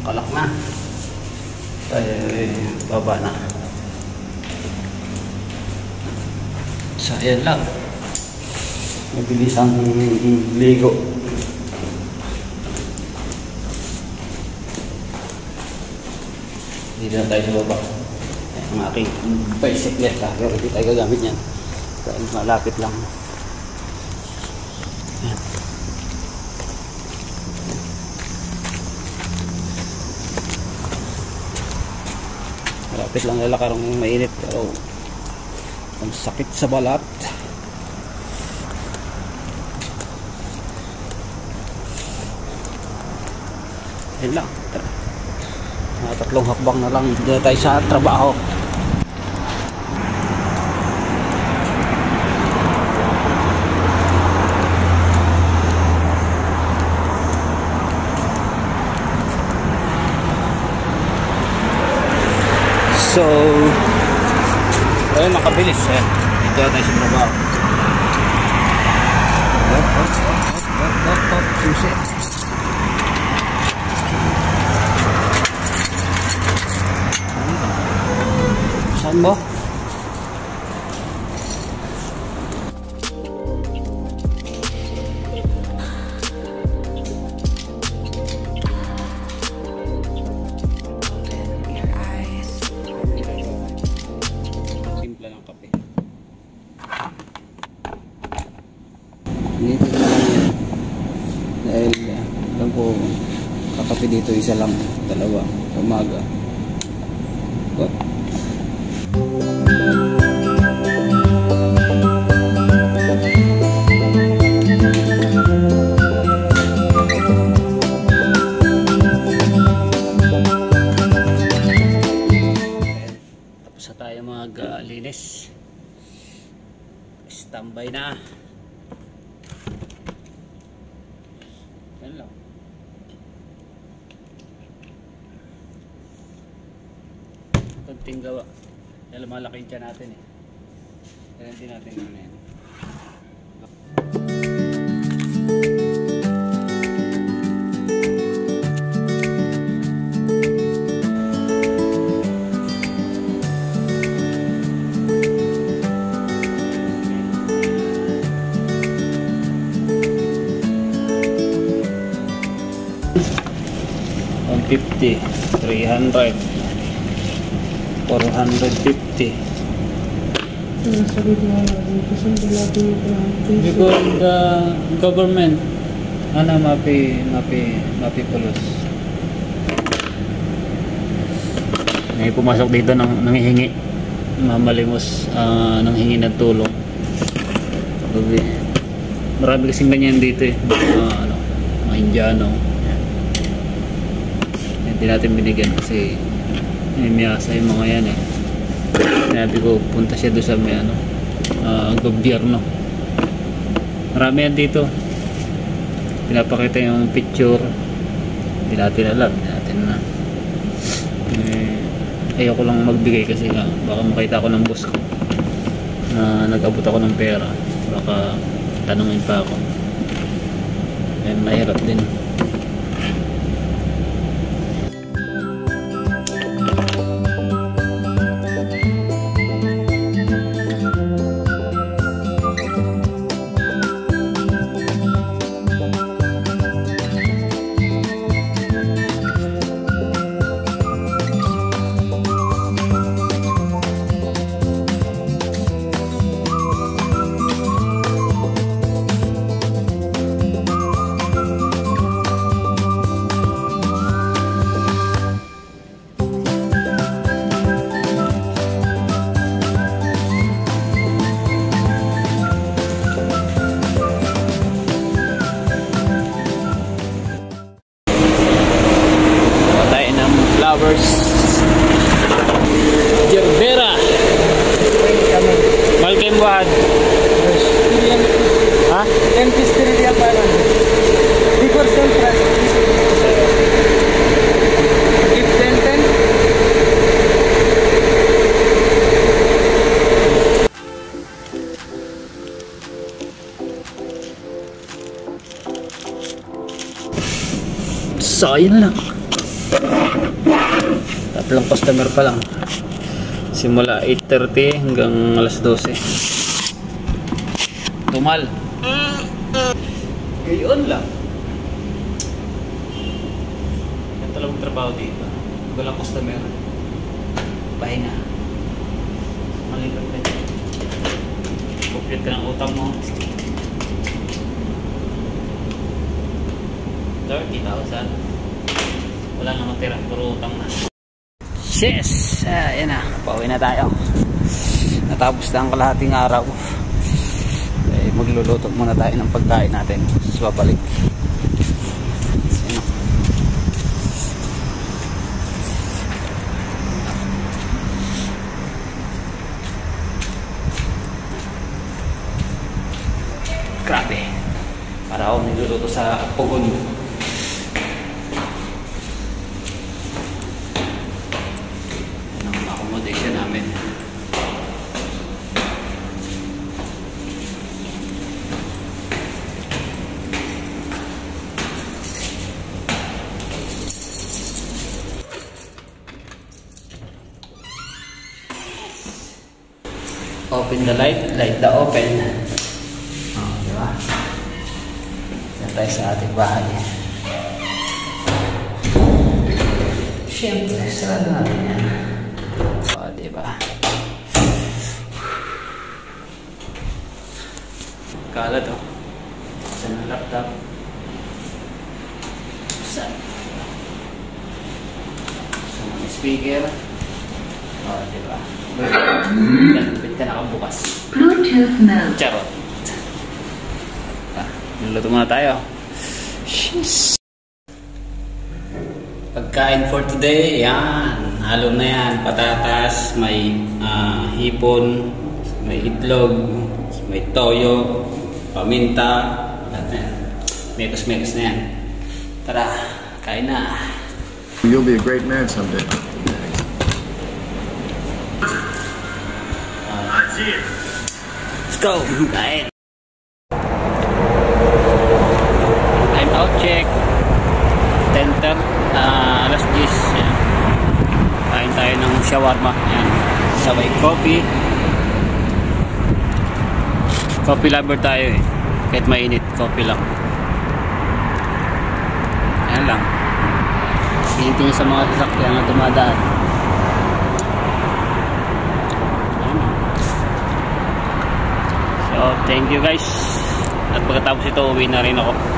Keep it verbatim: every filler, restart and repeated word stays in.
Kalak na. Tayo eh, baba na. So ayan lang. Mabilis ang ligo. Dito na tayo sa baba. Ang aking bicycleta. Pero hindi tayo gagamit yan. Dahil malapit lang. Ayan. Malapit lang lalakar ng mainit. Pero ang sakit sa balat. Ayan lang. Mga tatlong hakbang na lang dito tayo sa trabaho. So ayun, nakabilis eh. Dito tayo sa trabaho. Hop, hop, hop, hop, hop, hop, susi. Saan mo? Simple lang kape. Dito na lang yan. Dahil alam ko kakape dito isa lang, dalawa, umaga. What? Tapos na tayo mag-linis. Standby na. Yan lang. Kunting gawa. Dahil malaki yung tiyan natin eh. Kaya hindi natin ano yan. one fifty, three hundred, four fifty. Because the government ana mapi mapi mapi pulos. May pumasok dito nang nanghihingi, mamalimos, uh, nanghingi ng tulong. Sabi, marami kasing ganyan dito eh. Uh, ano, mga Indiano. Hindi natin binigyan kasi may miyasa yung mga yan eh. Sinabi ko punta siya doon sa may ano, uh, gobyerno. Marami yan dito. Pinapakita yung picture. Hindi natin alam. Hindi natin na. Eh, ayoko lang magbigay kasi nga baka makita ko ng boss ko na nag-abot ako ng pera. Baka tanungin pa ako. Eh, mahirap din. Flowers Gerbera Malkin Wad ha? ten pister dia para before central if ten ten so yun lang. Tatlong customer pa lang. Simula eight thirty hanggang alas dose. Tumal. Ngayon lang. Yan talagang trabaho dito. Walang customer. Pahinga. Malipat ka dyan. Complete ka ng utang mo. thirty thousand. Wala na matira. Puro utang na. Yes! Ayan na. Pauwi na tayo. Natapos na ang kalahating araw. Eh, magluluto muna tayo ng pagkain natin. So, babalik. Grabe. Para ako nagluluto sa pugon. Namin. Open the light, light the open. Oh, di ba? Yan tayo sa ating bahay. Siyempre, sarado natin yan. Oh, diba? Kala to. Saan ang laptop? Saan? Saan ang speaker? Oh, diba? Ba't ka nakabukas? Bluetooth mode. Charot. Ah, niluluto muna tayo. Sheesh. Pagkain for today, yan. Halo na yan. Patatas, may uh, hipon, may itlog, may toyo, paminta, mekos-mekos na yan. Tara, kain na. You'll be a great man someday. Uh, let's go, kain. Time out check. ten thirty, uh, alas diyes. Yan. Kain tayo ng shawarma. Yan. Sabay coffee. Coffee lover tayo eh. Kahit mainit, coffee lang. Yan lang. Hihintay sa mga sasakyan na dumadaan. Yan. So, thank you guys. At pagkatapos ito, uwi na rin ako.